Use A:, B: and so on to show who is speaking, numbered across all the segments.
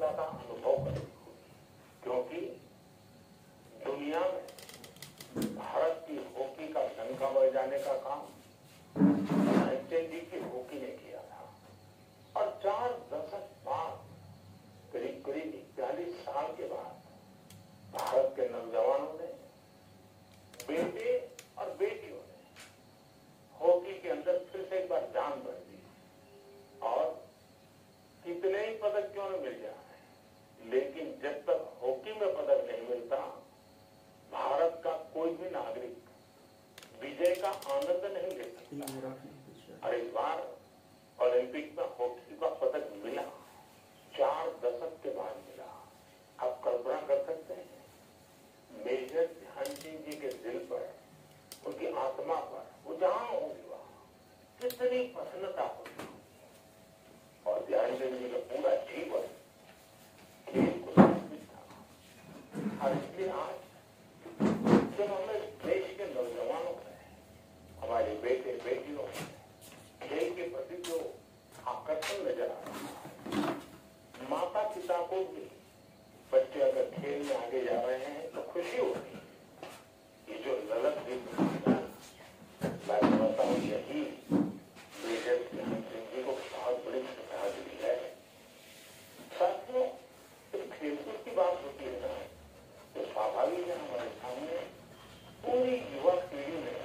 A: ज्यादा अनुभव करनी होगी, क्योंकि दुनिया में भारत की हॉकी का डंका बज जाने का काम ध्यानचंद जी की हॉकी ने किया था। और 4 दशक बाद, करीब करीब 41 साल के बाद भारत के नौजवानों ने, बेटे और बेटियों ने हॉकी के अंदर फिर से एक बार जान भर दी। और कितने ही पदक क्यों न मिल जाए, लेकिन जब तक हॉकी में पदक नहीं मिलता, भारत का कोई भी नागरिक विजय का आनंद नहीं ले सकता। और इस बार ओलंपिक में हॉकी का पदक मिला, 4 दशक के बाद मिला। आप कल्पना कर सकते हैं मेजर ध्यानचंद जी के दिल पर, उनकी आत्मा पर, वो जहां होगा कितनी प्रसन्नता होगी। और ध्यानचंद जी का पूरा जीवन खेल को समर्पित था। और इसलिए आज जब हमें देश के नौजवानों में, हमारे बेटे बेटियों में खेल के प्रति जो आकर्षण नजर आ रहा है, माता पिता को भी बच्चे अगर खेल में आगे जा रहे हैं तो खुशी होती है। ये जो ललक मैं समझता हूँ यही मेजर ध्यानचंद जी को बहुत बड़ी श्रद्धांजलि है। साथियों, जब खेलकूद की बात होती है ना, तो स्वाभाविक है हमारे सामने पूरी युवा पीढ़ी में,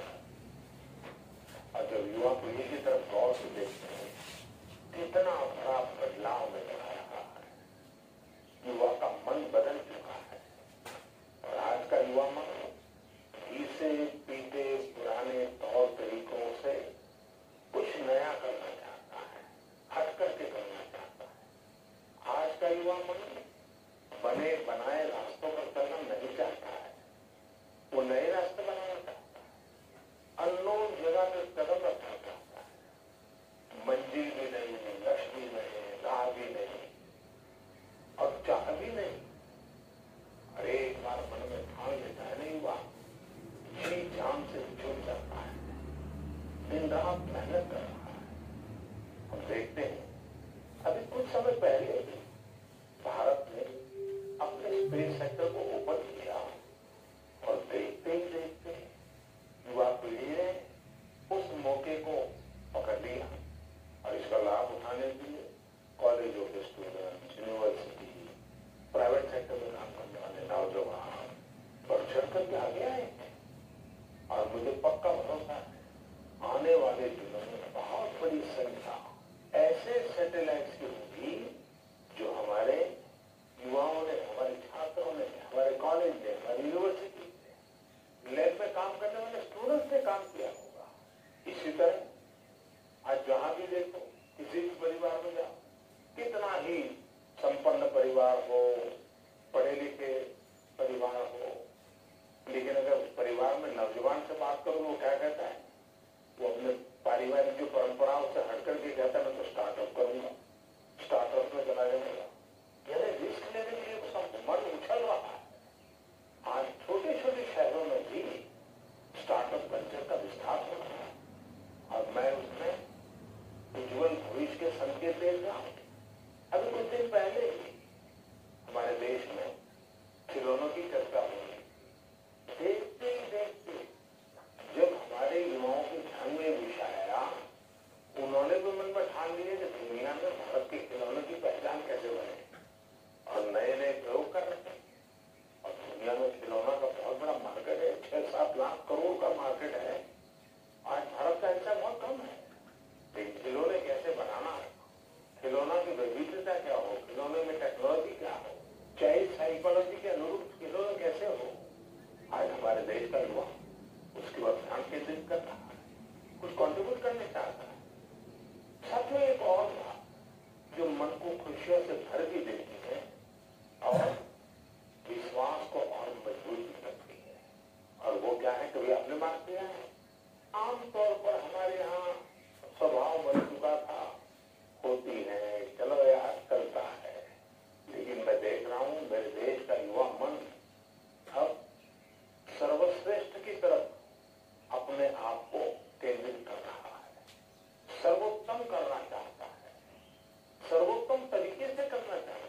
A: और जब युवा पीढ़ी की तरफ गौर से देखते हैं कितना बड़ा बदलाव नजर आ रहा है। युवा का मन बदल चुका है। और आज का युवा मन घिसे पीटे पुराने तौर तरीकों से कुछ नया करना चाहता है, हट करके करना चाहता है। आज का युवा मन बने बनाए रास्तों पर चलना नहीं चाहता है, वो नए रास्ते बनाना चाहता है, अननोन जगह पर कदम रखना चाहता है। मंजिल भी नहीं, लक्ष्य भी नहीं, राह भी नहीं और चाह भी नहीं। अरे एक बार मन में ठान लेता है नहीं हुआ, जी जान से जुट जाता है, दिन रात मेहनत कर रहा है। हम देखते हैं अभी कुछ समय पहले भारत ने अपने स्पेस सेक्टर को ओपन किया, और देखते ही देखते युवा पीढ़ी ने उस मौके को पकड़ लिया। और इसका लाभ उठाने के लिए कॉलेजों के स्टूडेंट, यूनिवर्सिटी, प्राइवेट सेक्टर में काम करने वाले नौजवान बढ़ चढ़ करके आगे आए हैं। और मुझे पक्का भरोसा है आने वाले दिनों में बहुत बड़ी संख्या ऐसे सैटेलाइट्स की होगी जो हमारे युवाओं ने, हमारे छात्रों ने, हमारे कॉलेज ने, हमारी यूनिवर्सिटी ने, लैब में काम करने वाले स्टूडेंट्स ने काम किया होगा। इसी तरह आज जहां भी देखो, किसी भी परिवार में जाओ, कितना ही संपन्न परिवार हो, पढ़े लिखे परिवार हो, लेकिन अगर उस परिवार में नौजवान से बात करो वो क्या कहता है, वो अपने पारिवारिक जो परंपराओं से हट करके कहता है मैं तो स्टार्टअप करूंगा, स्टार्टअप में चला जाऊंगा। यानी रिस्क लेने के लिए उसका मन उछल रहा है। आज छोटे छोटे शहरों में भी स्टार्टअप कल्चर का विस्तार हो रहा है, और मैं उसमें उज्जवल भविष्य के संकेत देख रहा हूं। अभी कुछ दिन पहले ही हमारे देश में खिलौनों की चर्चा हो रही, देखते ही देखते जब हमारे युवाओं के ध्यान में विषय आया, उन्होंने भी मन में ठान लिया कि दुनिया में भारत के खिलौनों की पहचान कैसे बने, और नए नए प्रयोग कर रहे हैं। और दुनिया में खिलौना का बहुत बड़ा मार्केट है, 6-7 लाख करोड़ का मार्केट है। आज भारत का हिस्सा बहुत कम है, लेकिन खिलौने कैसे बनाना है, खिलौना की विविधता क्या हो, खिलौने में टेक्नोलॉजी क्या हो, चाहे साइकोलॉजी के अनुरूप खिलौने कैसे हो, आज हमारे देश का युवा उसके बाद ध्यान केंद्रित कर रहा है, कुछ कंट्रीब्यूट करने चाहता है। साथ में एक और बात जो मन को खुशियों से भर भी देती है और विश्वास को और मजबूत भी करती है, और वो क्या है, कभी आपने बात किया है, आमतौर पर हमारे यहाँ स्वभाव बन चुका था, होती है चलो यार चलता है, लेकिन मैं देख रहा हूं मेरे देश का युवा मन अब सर्वश्रेष्ठ की तरफ अपने आप को केंद्रित कर रहा है, सर्वोत्तम करना चाहता है, सर्वोत्तम तरीके से करना चाहता है।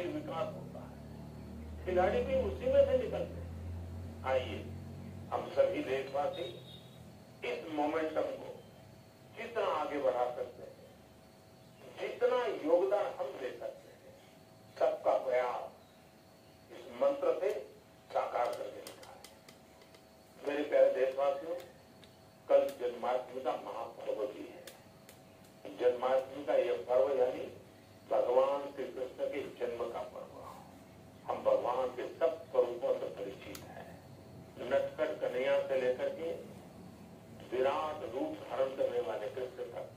A: विकास होता है। खिलाड़ी भी उसी में से निकलते हैं। आइए हम सभी देशवासी इस मोमेंटम को जितना आगे बढ़ा सकते हैं, जितना योगदान हम दे सकते हैं, सबका प्रयास इस मंत्र से साकार करके दिखाएं। मेरे प्यारे देशवासियों, कल जन्माष्टमी का महापर्व भी है। जन्माष्टमी का यह पर्व यानी भगवान श्री कृष्ण के जन्म का पर्व। हम भगवान के सब स्वरूपों से परिचित हैं। नटखट कन्हैया से लेकर के विराट रूप धारण करने वाले कृष्ण तक,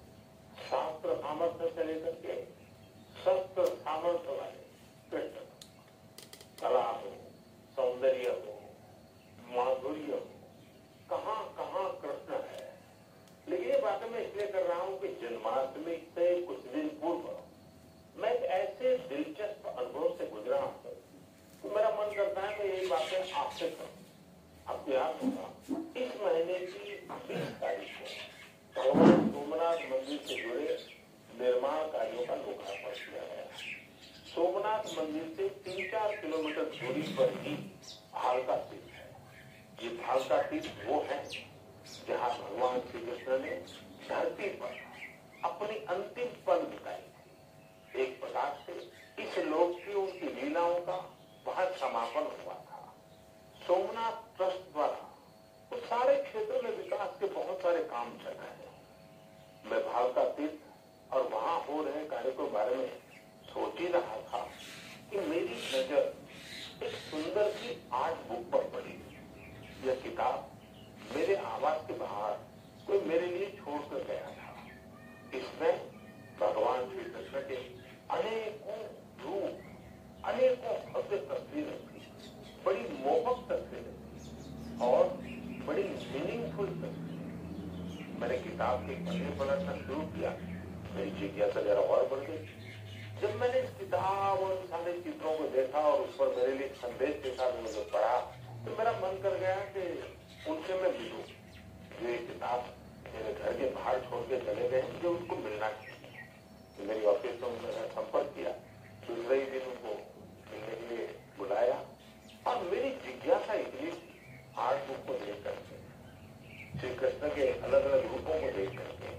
A: शास्त्र सामर्थ्य से लेकर के शस्त्र सामर्थ्य वाले कृष्ण तक, कला हो, सौंदर्य हो, माधुर्य हो, कहां कहां कृष्ण है। लेकिन ये बातें मैं इसलिए कर रहा हूं कि जन्माष्टमी से कुछ दिन पूर्व मैं एक ऐसे दिलचस्प अनुभव से गुजरा हूं तो मेरा मन करता है कि यही बातें आपसे करूं। आपको याद होगा, इस महीने की 20 तारीख को भगवान सोमनाथ मंदिर से जुड़े निर्माण कार्यों का लोकार्पण किया गया। सोमनाथ मंदिर से 3-4 किलोमीटर दूरी पर ही भालका तीर्थ है। ये भालका तीर्थ वो है जहाँ भगवान श्री कृष्ण ने धरती पर अपनी अंतिम पल बिताई थी। एक प्रकार से इस लोक की उनकी लीलाओं का वहां समापन हुआ था। सोमनाथ ट्रस्ट द्वारा उस सारे क्षेत्र में विकास के बहुत सारे काम चल रहे हैं। मैं भालका तीर्थ और वहां हो रहे कार्य के बारे में सोच ही रहा था कि मेरी नजर एक सुंदर सी आर्ट बुक पर पड़ी। यह किताब मेरे आवास के बाहर कोई मेरे लिए छोड़कर गया था। इसमें भगवान श्री कृष्ण के अनेकों रूप, अनेकों भव्य तस्वीरें थी, बड़ी मोहक तस्वीरें थी और बड़ी मीनिंगफुल तस्वीरें। मैंने किताब के पन्ने पलटना शुरू किया, मेरी जिज्ञासा जरा और बढ़ गई। जब मैंने इस किताब और सारे चित्रों को देखा और उस पर मेरे लिए संदेश के साथ मुझे पढ़ा तो मेरा मन कर गया कि उनसे मैं मिलूं। जो ये किताब मेरे घर के बाहर छोड़ के चले गए, मुझे उनको मिलना चाहिए। मेरी ऑफिस में उन्होंने संपर्क किया, दूसरे ही दिन उनको मिलने के लिए बुलाया और मेरी जिज्ञासा इतनी थी, आर्ट बुक को देख करके, श्री कृष्ण के अलग अलग रूपों को देख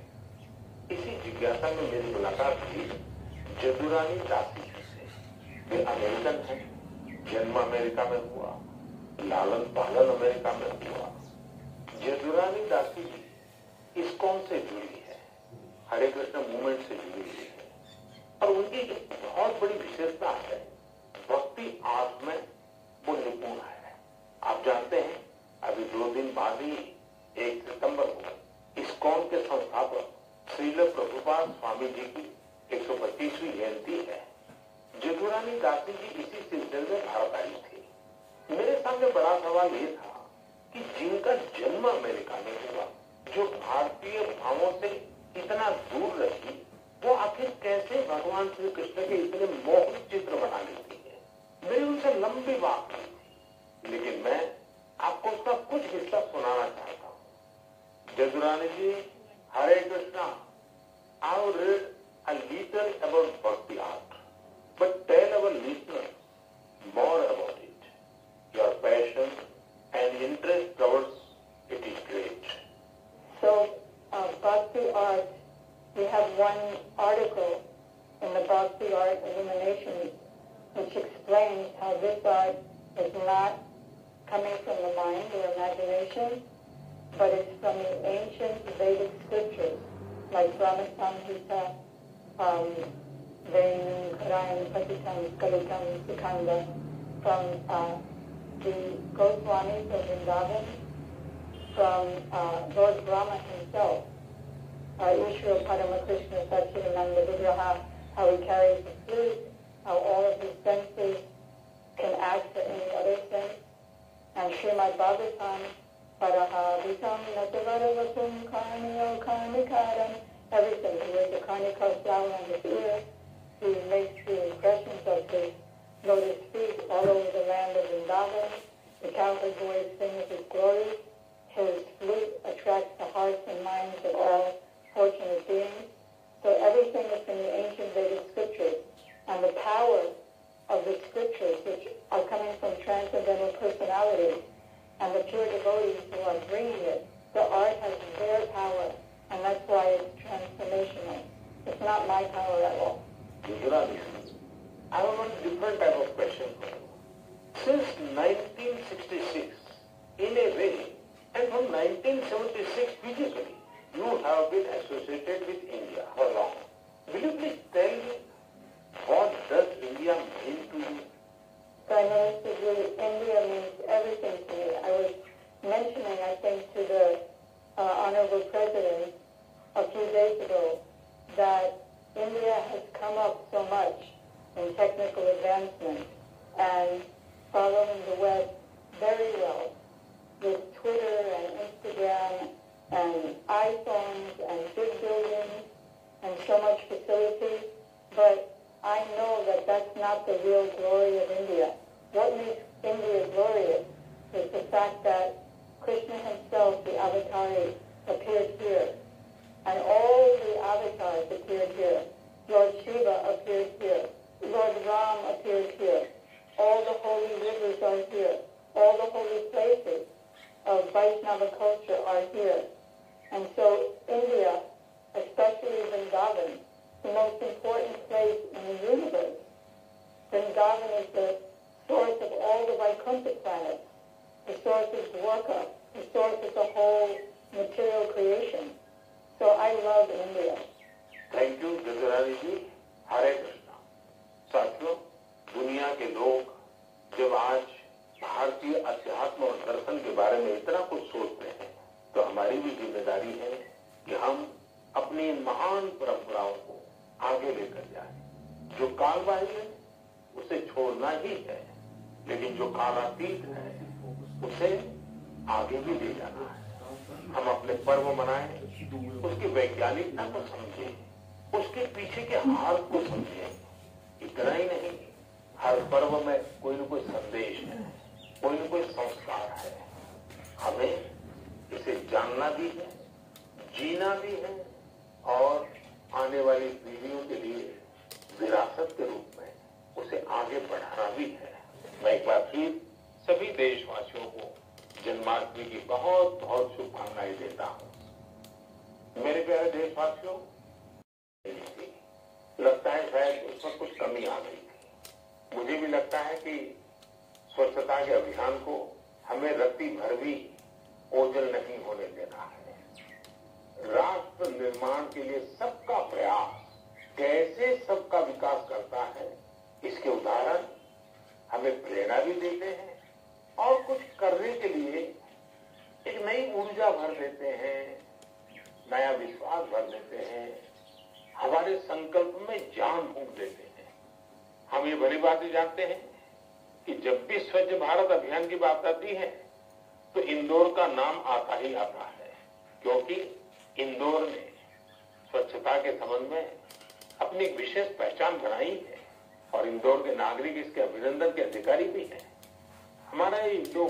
A: करके, इसी जिज्ञासा में मेरी मुलाकात हुई जदुरानी दासी से। वे अमेरिकन है, जन्म अमेरिका में हुआ, लालन पालन अमेरिका में हुआ। जदुरानी दासी जी इस्कॉन से जुड़ी है, हरे कृष्ण मूवमेंट से जुड़ी हुई है और उनकी जो बहुत बड़ी विशेषता है, भक्ति आर्ट में वो निपुण है। आप जानते हैं अभी 2 दिन बाद ही 1 सितंबर को इस्कॉन के संस्थापक श्रील प्रभुपाद स्वामी जी की 125वीं जयंती है। जदुरानी दासी जी इसी सिलसिले में भारत आई थी। मेरे सामने बड़ा सवाल ये था कि जिनका जन्म अमेरिका में हुआ, जो भारतीय भावों से इतना दूर रही, वो आखिर कैसे भगवान श्री कृष्ण के इतने मोहक चित्र बना लेती है। मेरी उनसे लंबी बात थी, लेकिन मैं आपको उसका कुछ हिस्सा सुनाना चाहता हूँ। जदुरानी जी, हरे Krishna, I will read a little about bhakti art, but tell our listeners more about it. Your passion and interest towards it is great.
B: So, bhakti art, we have one article in the Bhakti Art Illumination which explains how this art is not coming from the mind or imagination, but it's from the ancient Vedic scriptures, like Brahma Samhita, Venam, Karayan, Patitam, Kalitam, Sikanda, from the Goswamis of Vrindavan, from Lord Brahma himself, Ishvara Paramakrishna Satchidananda Vigraha, how he carries the flute, how all of his senses can act for any other sense, and Srimad Bhagavatam, Paraha Vitam Natavadavatum Karmiyo Karmikaram, everything. He wears a carnical flower on his ear. He makes the impressions of his lotus feet all over the land of Vrindavan. The cowherd boys sing of his glory. His flute attracts the hearts and minds of all fortunate beings. So everything is in the ancient Vedic scriptures. And the power scriptures, which are coming from transcendental personalities, and the pure devotees who are bringing it. The art has their power, and that's why it's transformational. It's not my power at all.
A: I have one different type of question for you. Since 1966, in a way, and from 1976 physically, you have been associated with India for long. Will you please tell me, what does India mean to you?
B: So I noticed that really India means everything to me. I was mentioning, I think, to the Honorable President a few days ago that India has come up so much in technical advancement and following the West very well with Twitter and Instagram and iPhones and big buildings and so much facility. But I know that that's not the real glory of India. What makes India glorious is the fact that Krishna himself, the Avatari, appeared here. And all the avatars appeared here. Lord Shiva appeared here. Lord Ram appeared here. All the holy rivers are here. All the holy places of Vaishnava culture are here. And so India, especially Vrindavan, the most important place in the universe. Vrindavan is the source of all the Vaikuntha planets, the source of Dwarka, the source of the whole material creation. So I love India.
A: Thank you, Gajrani ji. Hare Krishna. साथियों, दुनिया के लोग जब आज भारतीय अध्यात्म और दर्शन के बारे में इतना कुछ सोचते हैं, तो हमारी भी जिम्मेदारी है कि हम अपनी महान परंपराओं को आगे लेकर जाएं। जो कालबाह्य है उसे छोड़ना ही है, लेकिन जो कालातीत है उसे आगे भी ले जाना है। हम अपने पर्व मनाएं, उसकी वैज्ञानिकता को समझें, उसके पीछे के हाल को समझें। इतना ही नहीं, हर पर्व में कोई न कोई संदेश है, कोई न कोई संस्कार है। हमें इसे जानना भी है, जीना भी है और आने वाली पीढ़ियों के लिए विरासत के रूप में उसे आगे बढ़ाना भी है। मैं एक बार फिर सभी देशवासियों को जन्माष्टमी की बहुत बहुत शुभकामनाएं देता हूं। मेरे प्यारे देशवासियों, लगता है शायद उसमें कुछ कमी आ गई थी। मुझे भी लगता है कि स्वच्छता के अभियान को हमें रत्ती भर भी ओझल नहीं होने देना है। राष्ट्र निर्माण के लिए सबका प्रयास कैसे सबका विकास करता है, इसके उदाहरण हमें प्रेरणा भी देते हैं और कुछ करने के लिए एक नई ऊर्जा भर देते हैं, नया विश्वास भर देते हैं, हमारे संकल्प में जान फूंक देते हैं। हम ये भली बात जानते हैं कि जब भी स्वच्छ भारत अभियान की बात आती है तो इंदौर का नाम आता ही आता है, क्योंकि इंदौर ने स्वच्छता के संबंध में अपनी एक विशेष पहचान बनाई है और इंदौर के नागरिक इसके अभिनंदन के अधिकारी भी हैं। हमारा ये इंदौर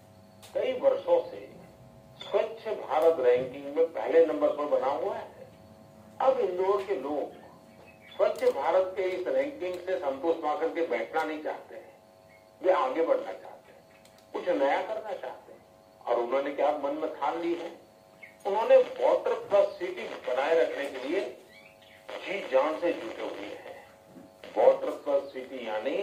A: कई वर्षों से स्वच्छ भारत रैंकिंग में पहले नंबर पर बना हुआ है। अब इंदौर के लोग स्वच्छ भारत के इस रैंकिंग से संतोष पाकर के बैठना नहीं चाहते हैं, वे आगे बढ़ना चाहते हैं, कुछ नया करना चाहते हैं। और उन्होंने क्या मन में ठान ली है, उन्होंने वाटर प्लस सिटी बनाए रखने के लिए जी जान से जुटे हुए हैं। वाटर प्लस सिटी यानी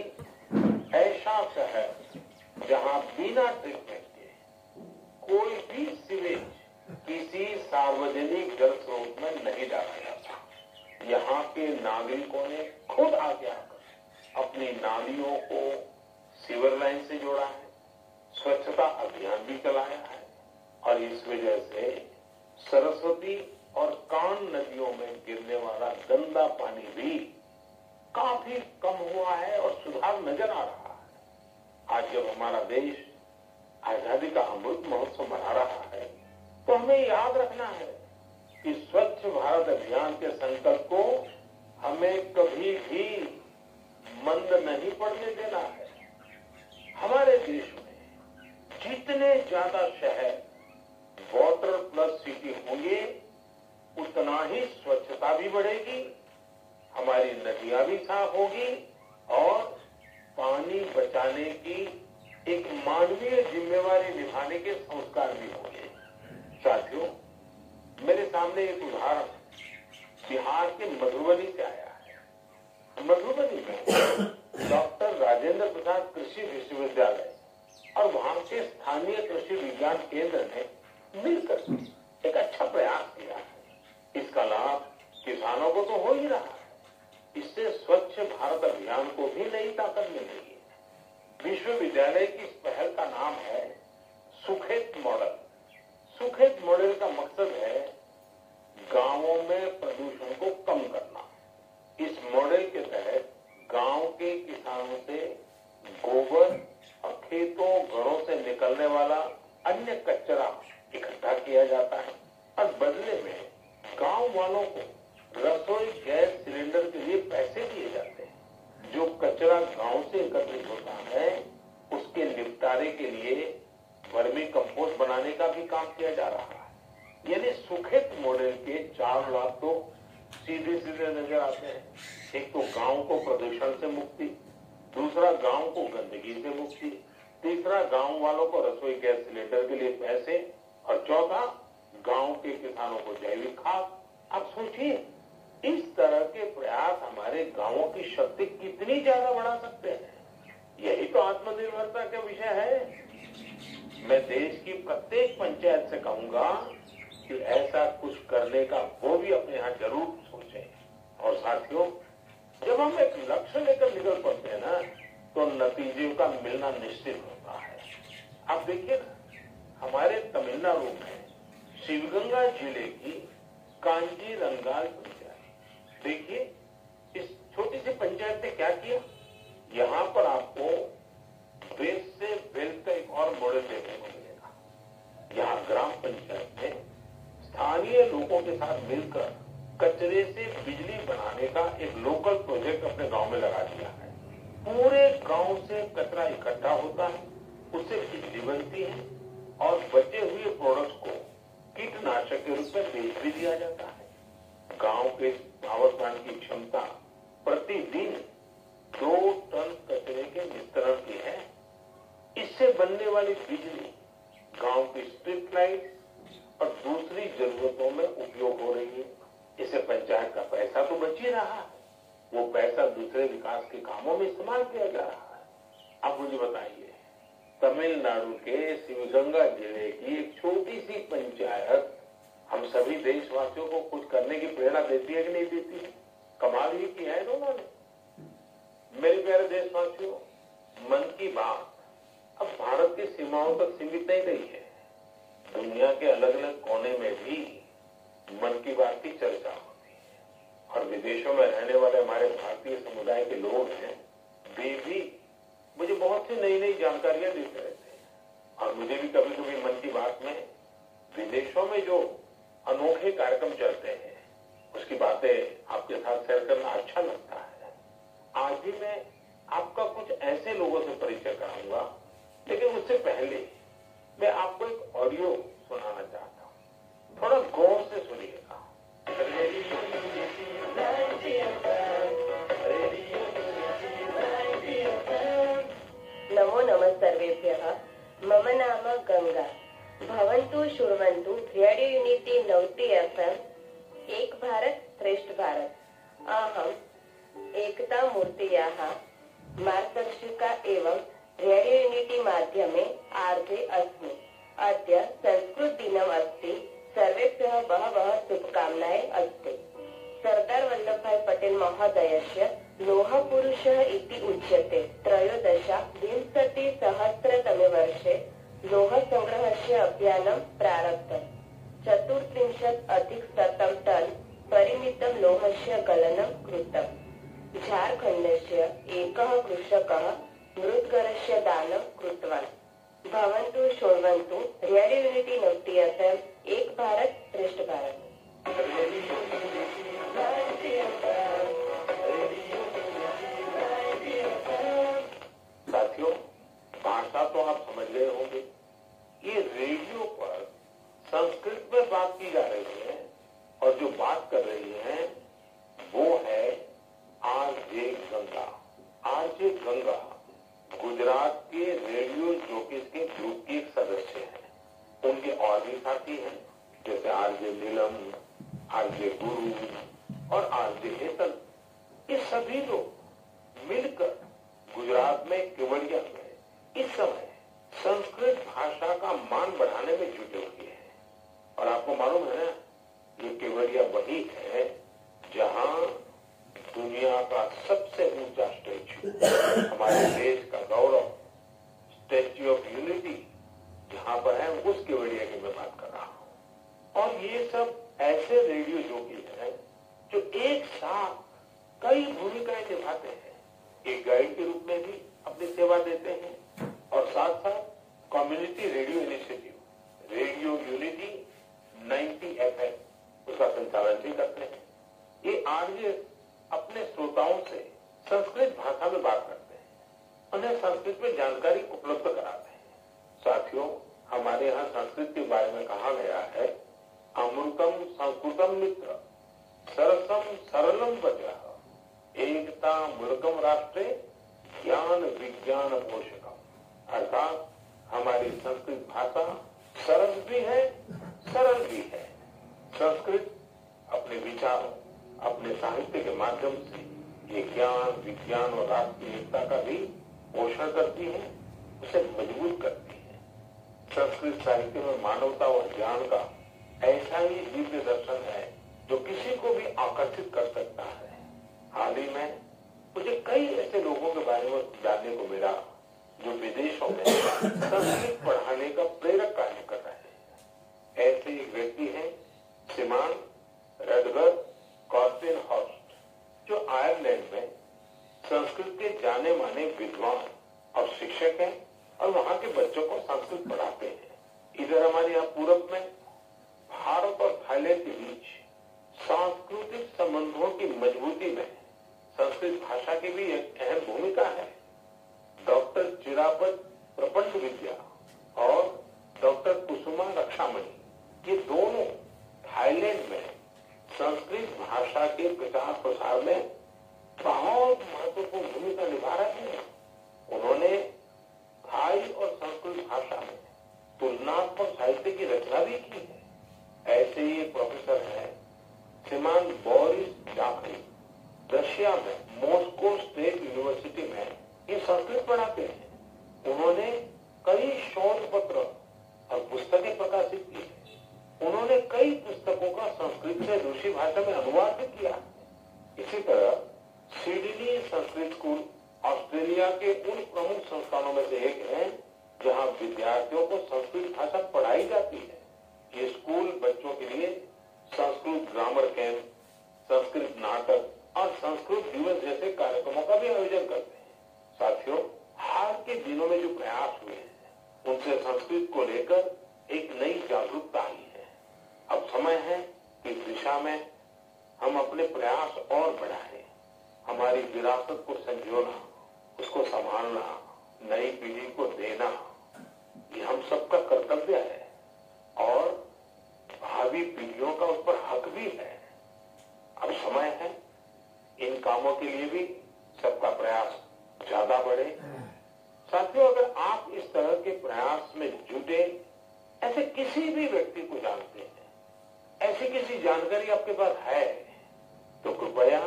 A: ऐसा शहर जहां बिना ट्रीटमेंट के कोई भी सीवेज किसी सार्वजनिक जल स्रोत में नहीं डाला जाता। यहाँ के नागरिकों ने खुद आगे आकर अपनी नालियों को सीवर लाइन से जोड़ा है, स्वच्छता अभियान भी चलाया है और इस वजह से सरस्वती और कान नदियों में गिरने वाला गंदा पानी भी काफी कम हुआ है और सुधार नजर आ रहा है। आज जब हमारा देश आजादी का अमृत महोत्सव मना रहा है तो हमें याद रखना है कि स्वच्छ भारत अभियान के संकल्प को हमें कभी भी मंद नहीं पड़ने देना है। हमारे देश में जितने ज्यादा शहर वाटर प्लस सिटी होंगे उतना ही स्वच्छता भी बढ़ेगी, हमारी नदियां भी साफ होगी और पानी बढ़ाने की एक मानवीय जिम्मेवारी निभाने के संस्कार भी होंगे। साथियों, मेरे सामने एक उदाहरण बिहार के मधुबनी से आया है। मधुबनी में डॉक्टर राजेंद्र प्रसाद कृषि विश्वविद्यालय और वहां के स्थानीय कृषि विज्ञान केंद्र ने मिलकर एक अच्छा प्रयास किया है। इसका लाभ किसानों को तो हो ही रहा है, इससे स्वच्छ भारत अभियान को भी नई ताकत मिल रही है। विश्वविद्यालय की इस पहल का नाम है सुखेत मॉडल। सुखेत मॉडल का मकसद है गांवों में प्रदूषण को कम करना। इस मॉडल के तहत गांव के किसानों से गोबर और खेतों घरों से निकलने वाला अन्य कचरा इकट्ठा किया जाता है और बदले में गांव वालों को रसोई गैस सिलेंडर के लिए पैसे दिए जाते हैं। जो कचरा गांव से एकत्रित होता है उसके निपटारे के लिए वर्मी कंपोस्ट बनाने का भी काम किया जा रहा है। यानी सुखेत मॉडल के 4 लाभ तो सीधे सीधे नजर आते हैं। एक तो गांव को प्रदूषण से मुक्ति, दूसरा गांव को गंदगी से मुक्ति, तीसरा गांव वालों को रसोई गैस सिलेंडर के लिए पैसे और चौथा गांव के किसानों को जैविक खाद। आप सोचिए, इस तरह के प्रयास हमारे गांवों की शक्ति कितनी ज्यादा बढ़ा सकते हैं। यही तो आत्मनिर्भरता का विषय है। मैं देश की प्रत्येक पंचायत से कहूंगा कि ऐसा कुछ करने का वो भी अपने यहाँ जरूर सोचें। और साथियों, जब हम एक लक्ष्य लेकर निकल पड़ते हैं ना, तो नतीजे का मिलना निश्चित होता है। आप देखिए ना, हमारे तमिलनाडु में शिवगंगा जिले की कांजीरंगाल पंचायत, देखिए इस छोटी सी पंचायत ने क्या किया। यहाँ पर आपको वेस्ट से वेल्थ का एक और मॉडल देखने को मिलेगा। यहाँ ग्राम पंचायत ने स्थानीय लोगों के साथ मिलकर कचरे से बिजली बनाने का एक लोकल प्रोजेक्ट अपने गांव में लगा दिया है। पूरे गांव से कचरा इकट्ठा होता है, उससे बिजली बनती है और बचे हुए प्रोडक्ट्स को कीटनाशक के रूप में बेच भी दिया जाता है। गांव के पावर प्लांट की क्षमता प्रतिदिन 2 टन कचरे के निस्तारण की है। इससे बनने वाली बिजली गांव की स्ट्रीट लाइट और दूसरी जरूरतों में उपयोग हो रही है। इससे पंचायत का पैसा तो बच ही रहा है, वो पैसा दूसरे विकास के कामों में इस्तेमाल किया जा रहा है। अब मुझे बताइए, तमिलनाडु के शिवगंगा जिले की एक छोटी सी पंचायत हम सभी देशवासियों को कुछ करने की प्रेरणा देती है कि नहीं देती है? कमाल ही की है दोनों ने। मेरे प्यारे देशवासियों, मन की बात अब भारत की सीमाओं तक सीमित नहीं रही है। दुनिया के अलग अलग कोने में भी मन की बात की चर्चा होती है और विदेशों में रहने वाले हमारे भारतीय समुदाय के लोग हैं, वे भी मुझे बहुत सी नई नई जानकारियां देते रहते हैं। और मुझे भी कभी कभी मन की बात में विदेशों में जो अनोखे कार्यक्रम चलते हैं उसकी बातें आपके साथ शेयर करना अच्छा लगता है। आज भी मैं आपका कुछ ऐसे लोगों से परिचय कराऊंगा, लेकिन उससे पहले मैं आपको एक ऑडियो सुनाना चाहता हूँ। थोड़ा गौर से सुनिएगा।
C: नमो नमः सर्वेभ्यः। मम नाम गंगा। भवन्तु शृण्वन्तु रेडियो यूनिटी 90 FM। एक भारत श्रेष्ठ भारत। अहम् एकता मूर्त्याः मार्गदर्शिका एवं रेडियो यूनिटी माध्यमे आर्जे अस्मि। अद्य संस्कृत दिनम् अस्ति। सर्वेभ्यः बहवः शुभकामनाः अस्ति। सरदार वल्लभभाई पटेल महोदयस्य लोहपुरुषः इति उच्यते। 13विंशतिसहस्रतमे वर्षे लोहसंग्रहस्य अभियानं प्रारब्धम्। 34+ टन् परिमितं लोहस्य गलनं कृतम्। झारखण्डस्य एकः कृषकः मृद्गरस्य दानं कृतवान्। भवन्तु शृण्वन्तु रेडियो यूनिटी 90 FM। एक भारत श्रेष्ठ भारत।
A: साथियों, भाषा तो आप समझ गए होंगे। ये रेडियो पर संस्कृत में बात की जा रही है और जो बात कर रही है वो है आरजे गंगा। आरजे गंगा गुजरात के रेडियो जॉकीज के ग्रुप की एक सदस्य हैं। उनके और भी साथी हैं, जैसे आरजे नीलम, आरजे गुरु और आरजे हेतल। ये सभी लोग मिलकर गुजरात में केवड़िया में इस समय संस्कृत भाषा का मान बढ़ाने में जुटे हुए हैं। और आपको मालूम है ना, ये केवड़िया वही है जहां दुनिया का सबसे ऊंचा स्टैच्यू, हमारे देश का गौरव, स्टैच्यू ऑफ यूनिटी जहां पर है, उस केवड़िया की मैं बात कर रहा हूं। और ये सब ऐसे रेडियो जॉकी हैं जो एक साथ कई भूमिकाएं निभाते हैं। एक गाइड के रूप में भी अपनी सेवा देते हैं और साथ साथ community radio initiative radio unity 90 FM उसका संचालन भी करते हैं। ये आरजे अपने श्रोताओं से संस्कृत भाषा में बात करते हैं, उन्हें संस्कृत में जानकारी उपलब्ध कराते हैं। साथियों, हमारे यहाँ संस्कृत के बारे में कहा गया है, अमृतम संस्कृतम मित्र सरसम सरलम वचः एकता मृगम राष्ट्रे ज्ञान विज्ञान पोषकम। अर्थात हमारी संस्कृत भाषा सरल भी है, सरल भी है। संस्कृत अपने विचारों, अपने साहित्य के माध्यम से ये ज्ञान विज्ञान और राष्ट्रीय एकता का भी पोषण करती है, उसे मजबूत करती है। संस्कृत साहित्य में मानवता और ज्ञान का ऐसा ही दिव्य दर्शन है जो किसी को भी आकर्षित कर सकता है। हाल ही में मुझे कई ऐसे लोगों के बारे में जानने को मिला जो विदेशों में संस्कृत पढ़ाने का प्रेरक कार्य कर रहे हैं। ऐसे एक व्यक्ति हैं श्रीमान रडगर कॉर्टेनहॉर्स्ट, जो आयरलैंड में संस्कृत के जाने माने विद्वान और शिक्षक हैं और वहां के बच्चों को संस्कृत पढ़ाते हैं। इधर हमारे यहाँ पूरब में भारत और थाईलैंड के बीच सांस्कृतिक संबंधों की मजबूती में संस्कृत भाषा की भी एक अहम भूमिका है। डॉक्टर चिरापत प्रपंच विद्या और डॉक्टर कुसुमा रक्षामणि, ये दोनों थाईलैंड में संस्कृत भाषा के प्रचार प्रसार में बहुत महत्वपूर्ण भूमिका निभा रहे हैं। उन्होंने थाई और संस्कृत भाषा में तुलनात्मक साहित्य की रचना भी की है। ऐसे ही एक प्रोफेसर है श्रीमान बोरिस जाखरी, रशिया में मॉस्को स्टेट यूनिवर्सिटी में ये संस्कृत पढ़ाते हैं। उन्होंने कई शोध पत्र और पुस्तकें प्रकाशित की है। उन्होंने कई पुस्तकों का संस्कृत से रूसी भाषा में अनुवाद भी किया। इसी तरह सिडनी संस्कृत स्कूल ऑस्ट्रेलिया के उन प्रमुख संस्थानों में से एक है जहां विद्यार्थियों को संस्कृत भाषा पढ़ाई जाती है। ये स्कूल बच्चों के लिए संस्कृत ग्रामर कैंप, संस्कृत नाटक और संस्कृत दिवस जैसे कार्यक्रमों का भी आयोजन करते हैं। साथियों, हाल के दिनों में जो प्रयास हुए हैं उनसे संस्कृत को लेकर एक नई जागरूकता आई है। अब समय है कि इस दिशा में हम अपने प्रयास और बढ़ाएं। हमारी विरासत को संजोना, उसको संभालना, नई पीढ़ी को देना, ये हम सबका कर्तव्य है और भावी पीढ़ियों का उस पर हक भी है। अब समय है इन कामों के लिए भी सबका प्रयास ज्यादा बढ़े। साथियों, अगर आप इस तरह के प्रयास में जुटे, ऐसे किसी भी व्यक्ति को जानते हैं, ऐसी किसी जानकारी आपके पास है, तो कृपया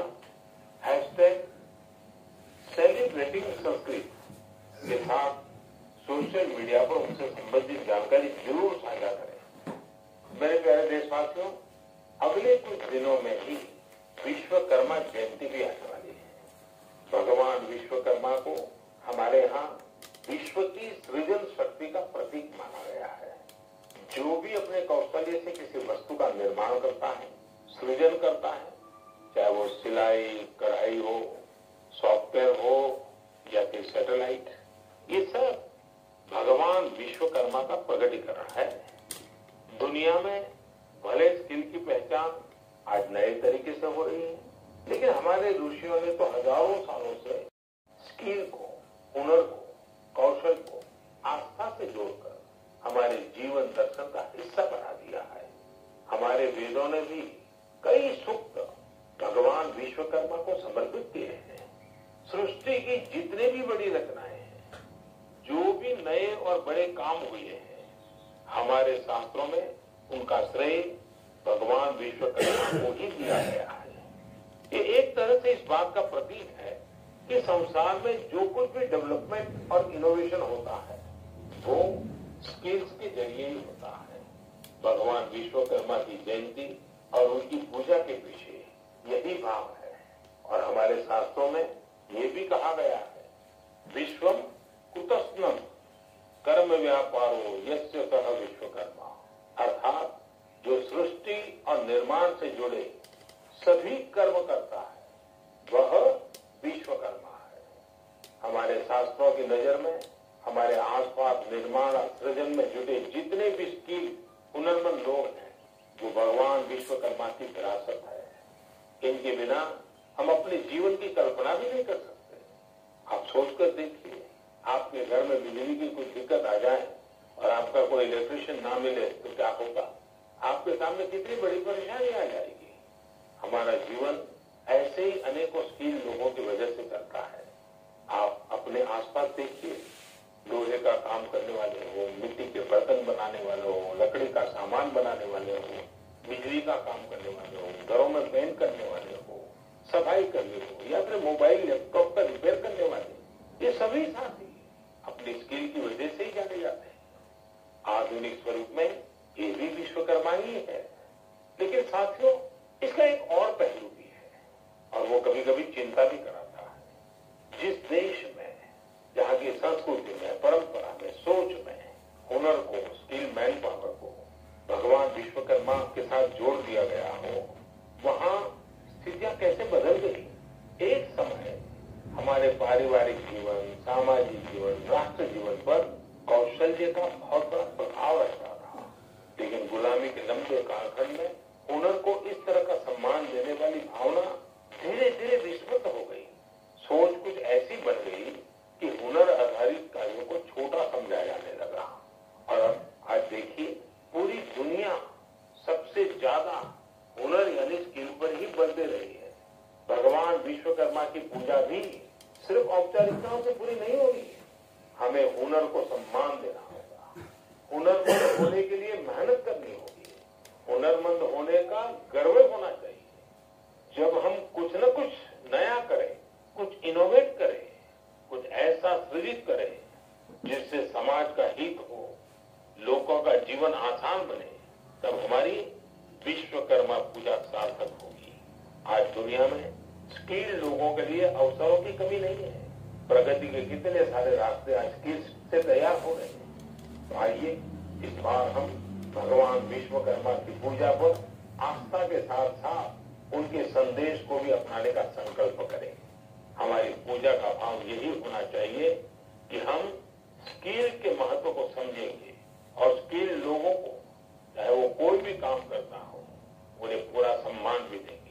A: #सेलिब्रेटिंग संस्कृत के साथ सोशल मीडिया पर उनसे संबंधित जानकारी जरूर साझा करें। मेरे प्यारे देशवासियों, अगले कुछ दिनों में ही विश्वकर्मा जयंती भी आने वाली है। भगवान विश्वकर्मा को हमारे यहाँ विश्व की सृजन शक्ति का प्रतीक माना गया है। जो भी अपने कौशल्य से किसी वस्तु का निर्माण करता है, सृजन करता है, चाहे वो सिलाई कढ़ाई हो, सॉफ्टवेयर हो या फिर सैटेलाइट, ये सब भगवान विश्वकर्मा का प्रकटीकरण है। दुनिया में भले स्किल की पहचान आज नए तरीके से हो रही है, लेकिन हमारे ऋषियों ने तो हजारों सालों से स्किल को, हुनर को, कौशल को आस्था से जोड़कर हमारे जीवन दर्शन का हिस्सा बना दिया है। हमारे वेदों ने भी कई सूक्त भगवान विश्वकर्मा को समर्पित किए हैं। सृष्टि की जितने भी बड़ी रचनाएं हैं,
D: भी नए और बड़े काम हुए हैं, हमारे शास्त्रों में उनका श्रेय भगवान विश्वकर्मा को ही दिया गया है। ये एक तरह से इस बात का प्रतीक है कि संसार में जो कुछ भी डेवलपमेंट और इनोवेशन होता है वो स्किल्स के जरिए ही होता है। भगवान विश्वकर्मा की जयंती और उनकी पूजा के पीछे यही भाव है। और हमारे शास्त्रों में ये भी कहा गया है, विश्वम कुतस्नम कर्म व्यापारो यस्य सह विश्वकर्मा, अर्थात जो सृष्टि और निर्माण से जुड़े सभी कर्म करता है वह विश्वकर्मा है। हमारे शास्त्रों की नजर में हमारे आसपास निर्माण और सृजन में जुटे जितने भी स्किल हुनरमंद लोग हैं वो भगवान विश्वकर्मा की विरासत है। इनके बिना हम अपने जीवन की कल्पना भी नहीं कर सकते। आप सोचकर देखिए, आपके घर में बिजली की कुछ दिक्कत आ जाए और आपका कोई इलेक्ट्रिशियन ना मिले तो क्या होगा? आपके सामने कितनी बड़ी परेशानी आ जाएगी। हमारा जीवन ऐसे ही अनेकों स्किल लोगों की वजह से चलता है। आप अपने आसपास देखिए, लोहे का काम करने वाले हो, मिट्टी के बर्तन बनाने वाले हो, लकड़ी का सामान बनाने वाले हो, बिजली का काम करने वाले हो, घरों में पेंट करने वाले हो, सफाई करने हो, या फिर मोबाइल लैपटॉप का रिपेयर करने वाले, ये सभी साथी अपनी स्किल की वजह से ही जाने जाते हैं। आधुनिक स्वरूप में ये भी विश्वकर्मा ही है। लेकिन साथियों, इसका एक और पहलू भी है और वो कभी कभी चिंता भी कराता है। जिस देश में, जहाँ की संस्कृति में, परंपरा में, सोच में हुनर को, स्किल मैन पावर को भगवान विश्वकर्मा के साथ जोड़ दिया गया हो, वहाँ स्थितियां कैसे बदल गई। एक समय हमारे पारिवारिक जीवन, सामाजिक जीवन, राष्ट्र जीवन पर कौशल्य का बहुत बड़ा प्रभाव रहता था। लेकिन गुलामी के लंबे कालखंड में हुनर को इस तरह का सम्मान देने वाली भावना धीरे धीरे विस्मृत हो गई। सोच कुछ ऐसी बन गई कि हुनर आधारित कार्यों को छोटा समझा जाने लगा। और आज देखिए, पूरी दुनिया सबसे ज्यादा हुनर यानी स्किल पर ही बल दे रही है। भगवान विश्वकर्मा की पूजा भी सिर्फ औपचारिकताओं से पूरी नहीं होगी। हमें हुनर को सम्मान देना होगा। हुनरमंद होने के लिए मेहनत करनी होगी। हुनरमंद होने का गर्व होना चाहिए। जब हम कुछ न कुछ नया करें, कुछ इनोवेट करें, कुछ ऐसा सृजित करें जिससे समाज का हित हो, लोगों का जीवन आसान बने, तब हमारी विश्वकर्मा पूजा सार्थक होगी। आज दुनिया में स्किल लोगों के लिए अवसरों की कमी नहीं है। प्रगति के कितने सारे रास्ते आज स्किल्स से तैयार हो रहे हैं। तो आइए इस बार हम भगवान विश्वकर्मा की पूजा पर आस्था के साथ साथ उनके संदेश को भी अपनाने का संकल्प करें। हमारी पूजा का भाव यही होना चाहिए कि हम स्किल के महत्व को समझेंगे और स्किल लोगों को, चाहे वो कोई भी काम करता हो, उन्हें पूरा सम्मान भी देंगे।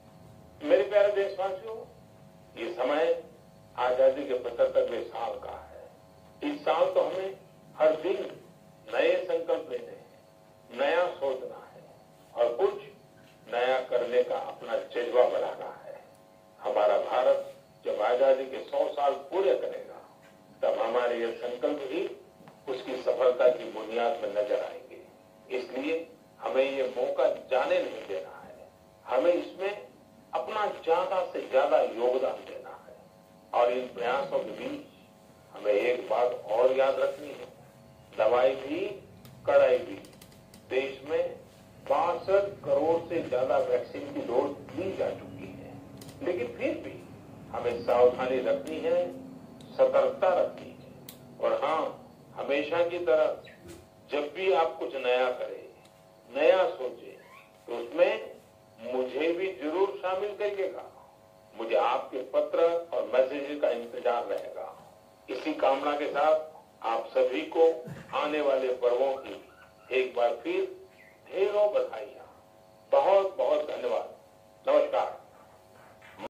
D: मेरे प्यारे देशवासियों, ये समय आजादी के 75वें साल का है। इस साल तो हमें हर दिन नए संकल्प लेने हैं, नया सोचना है और कुछ नया करने का अपना जज्बा बनाना है। हमारा भारत जब आजादी के 100 साल पूरे करेगा, तब हमारे ये संकल्प ही उसकी सफलता की बुनियाद में नजर आएंगे। इसलिए हमें ये मौका जाने नहीं देना है। हमें इसमें अपना ज्यादा से ज्यादा योगदान देना है। और इन प्रयासों के बीच हमें एक बात और याद रखनी है, दवाई भी कड़ाई भी। देश में 62 करोड़ से ज्यादा वैक्सीन की डोज दी जा चुकी है। लेकिन फिर भी हमें सावधानी रखनी है, सतर्कता रखनी है। और हाँ, हमेशा की तरह जब भी आप कुछ नया करें, नया सोचे, तो उसमें मुझे भी जरूर शामिल करिएगा। मुझे आपके पत्र और मैसेज का इंतजार रहेगा। इसी कामना के साथ आप सभी को आने वाले पर्वों की एक बार फिर ढेरों बधाइयां। बहुत बहुत धन्यवाद। नमस्कार।